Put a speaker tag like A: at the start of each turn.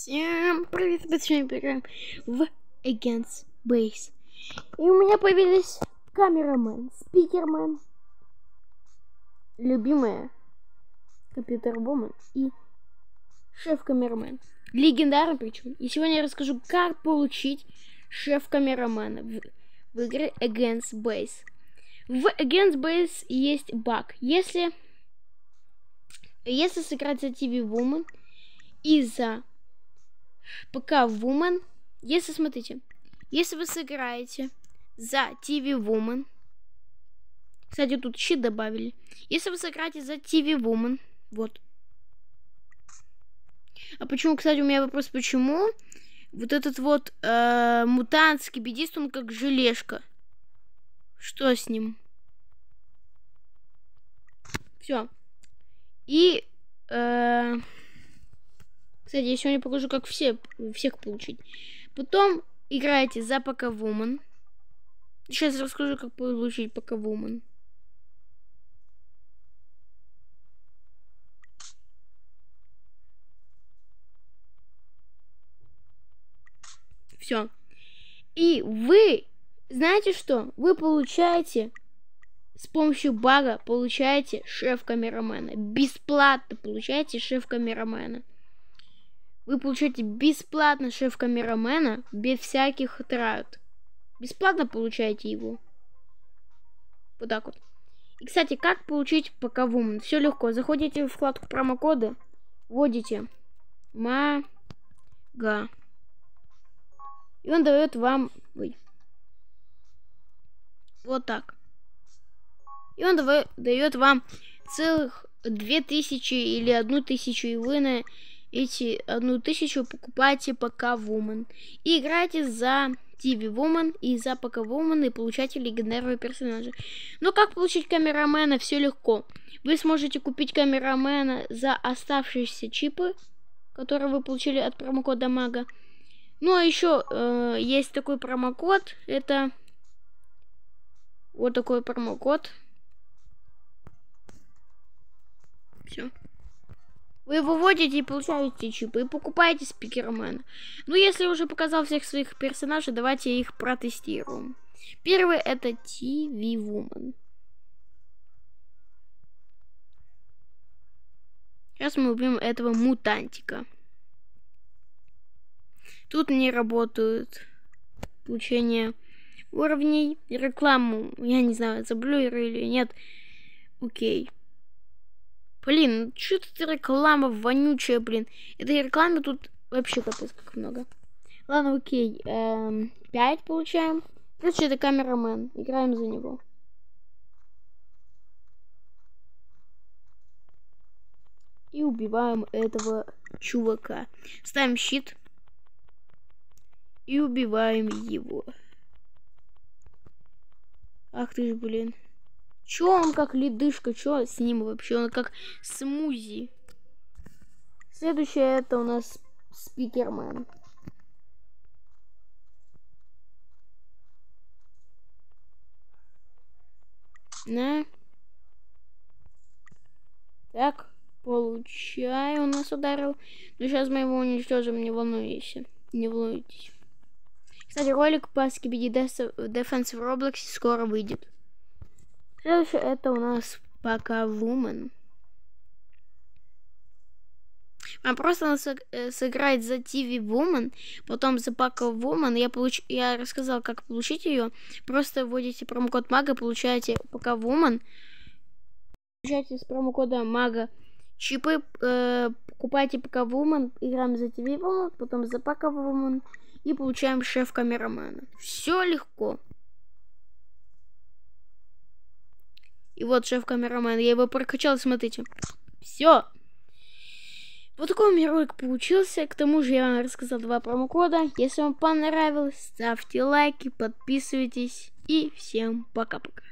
A: Всем привет, мы сегодня играем в Against Base. И у меня появились камерамен, спикермен, любимая компьютер-вумен и шеф-камерамен. Легендарный причем. И сегодня я расскажу, как получить шеф-камерамена в игре Against Base. В Against Base есть баг. Если сыграть за TV Woman и за ПК Woman, смотрите, если вы сыграете за TV Woman, кстати, тут щит добавили, если вы сыграете за TV Woman, вот. А почему, кстати, у меня вопрос, почему вот этот вот мутантский бедист, он как желешка? Что с ним? Все. И кстати, я сегодня покажу, как всех получить. Потом играете за ПК Woman. Сейчас расскажу, как получить ПК Woman. Все. И вы, знаете что? Вы получаете, с помощью бага, получаете шеф-камерамена. Бесплатно получаете шеф-камерамена. Вы получаете бесплатно шеф-камерамена, без всяких трат. Бесплатно получаете его. Вот так вот. И, кстати, как получить ПК Woman? Все легко. Заходите в вкладку промокода, вводите мага. И он дает вам... Вот так. И он дает вам целых 2000 или 1000, и вы на эти 1000 покупаете ПК Woman. И играете за TV Woman и за ПК Woman и получаете легендарного персонажа. Но как получить камерамена? Все легко. Вы сможете купить камерамена за оставшиеся чипы, которые вы получили от промокода мага. Ну а еще есть такой промокод. Это вот такой промокод. Все. Вы его вводите и получаете чипы, и покупаете спикермена. Ну, если уже показал всех своих персонажей, давайте их протестируем. Первый это TV Woman. Сейчас мы убьем этого мутантика. Тут не работают получение уровней, рекламу, я не знаю, заблюрили или нет. Окей. Блин, что тут реклама вонючая, блин. Этой рекламы тут вообще капец как много. Ладно, окей. 5 получаем. Короче, это камерамен. Играем за него. И убиваем этого чувака. Ставим щит. И убиваем его. Ах ты ж, блин. Чё он как ледышка? Чё с ним вообще? Он как смузи. Следующее это у нас спикермен. На. Так, получаю, у нас ударил. Но сейчас мы его уничтожим, не волнуйтесь. Не волнуйтесь. Кстати, ролик по Skibidi Defense в Roblox скоро выйдет. Следующее это у нас ПК Woman. Вам просто надо сыграть за TV Woman, потом за ПК Woman. Я рассказал, как получить ее. Просто вводите промокод мага, получаете ПК Woman. Получаете с промокода мага чипы, покупаете ПК Woman, играем за TV Woman, потом за ПК Woman и получаем шеф-камерамена. Все легко. И вот шеф-камерамен, я его прокачал, смотрите. Все. Вот такой у меня ролик получился. К тому же я вам рассказал 2 промокода. Если вам понравилось, ставьте лайки, подписывайтесь. И всем пока-пока.